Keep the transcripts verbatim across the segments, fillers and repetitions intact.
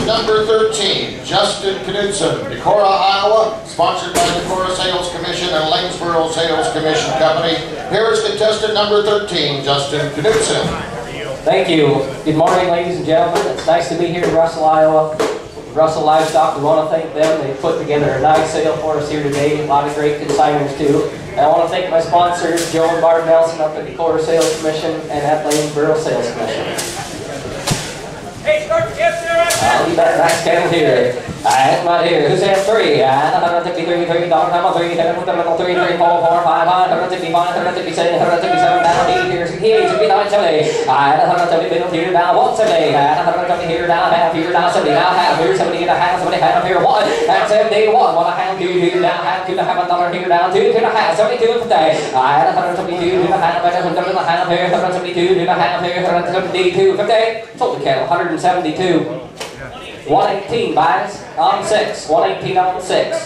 Contestant number thirteen, Justin Knudsen, Decorah, Iowa, sponsored by Decorah Sales Commission and Lanesboro Sales Commission Company. Here is contestant number thirteen, Justin Knudsen. Thank you. Good morning, ladies and gentlemen. It's nice to be here in Russell, Iowa. Russell Livestock, we want to thank them. They put together a nice sale for us here today. A lot of great consigners too. And I want to thank my sponsors, Joe and Barb Nelson up at the Decorah Sales Commission and at Lanesboro Sales Commission. Hey, start to get there right I'll be back. Nice cattle here. Alright, right here. Who's at three? Alright, one fifty-three, three, dollar time on three, seven, three, three, four, four, five, one fifty-five, one fifty-six, one fifty-seven, down, eight, here, here, seventy-nine, seventy. Alright, one seventy, middle here, down, one seventy. Alright, one seventy here, down, half here, down, seventy, down, half here, seventy, and a half, seventy, half here, one, and seventy-one, one, a half, two, two, down, half, two, and a half, a dollar here, down, two, two and a half, seventy-two and fifty. Alright, one seventy-two, two and a half, one seventy-two and a half here, one seventy-two, two and a half here, one seventy-two, fifty. Sold the cattle, one seventy-two. one eighteen buys on six. one eighteen on six.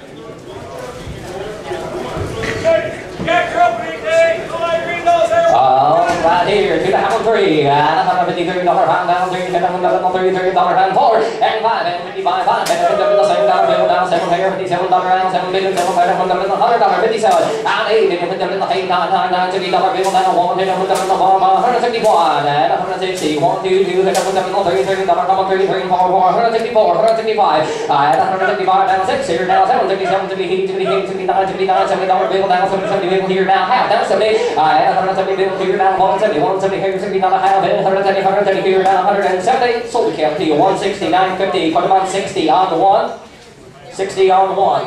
Get your opening day. Go ahead and read those there. Uh, right here, two and a half on three. And one fifty-three dollar pound down three, ten on three, three dollar pound four, and five, and fifty-five, five, and fifty the same dollar bill down seven here, fifty-seven dollar round, seven million, seven five, one hundred dollar, fifty-seven, and eight, and fifty the eight, nine, nine, nine, fifty dollar bill down one, ten, one hundred dollar, one hundred sixty-one, and one hundred sixty, one, two, two, and one three, three dollar, one three, three, four, four, one sixty-four, one sixty-five, and one sixty-five down six here, now seven, sixty-seven, sixty-eight, sixty-eight, sixty-nine, sixty-nine, seventy dollar bill down, seventy, seventy bill here now half, down seventy, and one seventy bill here down one seventy, one seventy here, sixty-nine and a half, and one seventy, one seventy here down one seventy. Sold the cattle to you, one sixty-nine fifty, put them on sixty on the one, sixty on the one.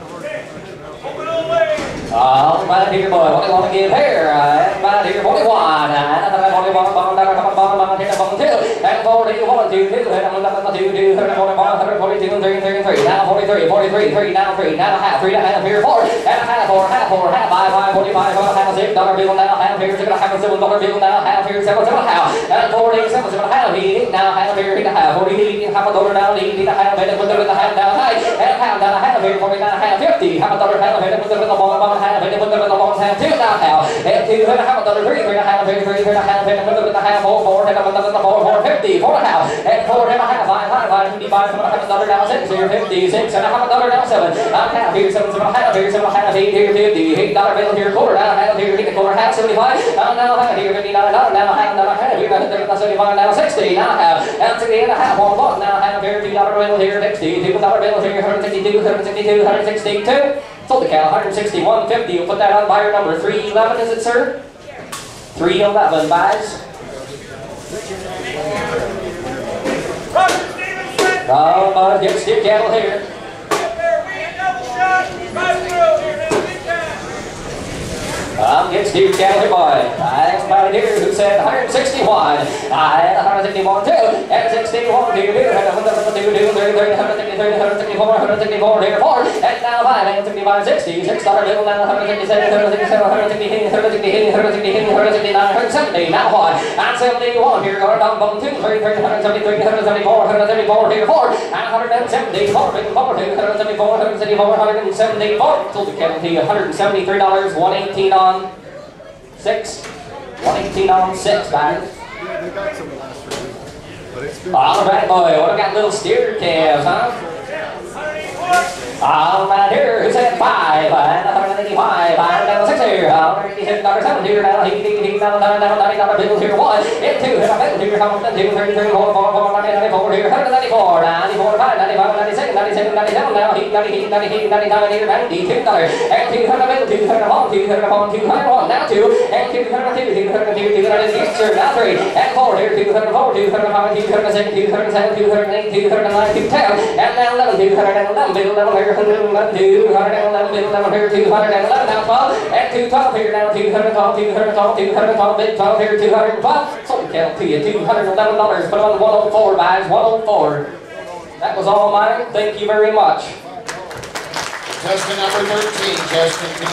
Oh, right here, boy, what do you want to give here? Uh, right here, forty-one, and forty-one, bottom down, top bottom, bottom, hit bottom two, and forty-one, two, two, hit on the two, two, hit on one, forty-two, three, three, three, now forty-three, forty-three, three, down three, now half, three and a half here, four, and a half, four, half, four, half, five, five, forty-five, half, six dollar bill now, half here, six and a half, seven dollar bill now, half here, seven, seven and a half, and forty, seven, seven and a half, eight, now half here, eight and a half, forty, eight, half a dollar now, eight and a half, and put them in the half down high, and half down a half here, forty-nine and a half, fifty, half a dollar, half, and put them in the bottom, bottom half, and put them in the bottom half, two now half, and two and a half, dollar three, three and a half, three, three, three and a half, and put them in the half, four, four, and put them in the four, four, fifty, four and a half, and four and a half, five, five, five, fifty-five, seven and a half, dollar down six here, fifty-six and a half, dollar down seven, and half here, seven, seven and a half here, seven and a half, eight here, fifty, eight dollar bill here, quarter down, half here, hit the quarter, half, seventy-five, and now half here, fifty-nine dollars, now half, now half here, seventy-five, now sixty, now half, and sixty and a half, one, one, now half here, two dollar bill here, sixty, two dollar bill here, one sixty-two, one sixty-two, one sixty-two. Sold the cattle, one sixty-one fifty. You'll put that on buyer number three eleven, is it, sir? three eleven buys. Oh, bud, get stick cattle here. Um, gets Steve Kelly boy. I somebody here who said one sixty-one. I one sixty-one too. And sixty-one two two. And one two two three three. one sixty-three. one sixty-four. one sixty-four here four. And now five. And sixty-five sixty. Six dollar bill now. one sixty-seven. one sixty-seven. one sixty-eight. one sixty-eight. one sixty-eight. one sixty-nine. one seventy. Now one. And seventy-one here. Going down bottom two three three. one seventy-three. one seventy-four. one seventy-four here four. And one seventy-four. one seventy-four. one seventy-four. one seventy-four. Sold the cattle to you. one seventy-three dollars. one eighteen on six. one eighteen on six, guys. Yeah, they got some last week. All right, boy. What I got little steer calves, huh? All right, here. Who said five? one eighty-five. five down six here. one eighty-six dollar seven here. Now he he he down down down ninety dollar bills here. One. And two. And a bill here. How much? Two, three, three, four, four, four, ninety, ninety-four here. one ninety-four. ninety-four, five, ninety-five, ninety-six, ninety-seven, ninety-seven. Now he ninety, ninety, ninety-nine here. ninety-two dollars. And two hundred bill. Two hundred one. Two hundred one. Two hundred one. Now two. And two hundred two. Two hundred two. Two hundred six. Now three. And four here. Two hundred four. Two hundred five. Two hundred six. Two hundred seven. Two hundred eight. Two hundred nine. Two ten. And now eleven. Two hundred eleven. Bill eleven here. two hundred eleven, bill eleven here, two hundred eleven, now twelve, and two twelve here, now two hundred twelve, two hundred twelve, two hundred twelve, bid twelve here, two hundred twelve. Sold the cattle to you, two hundred eleven dollars, put on one oh four, buys one oh four. That was all mine. Thank you very much. Contestant number thirteen, Justin.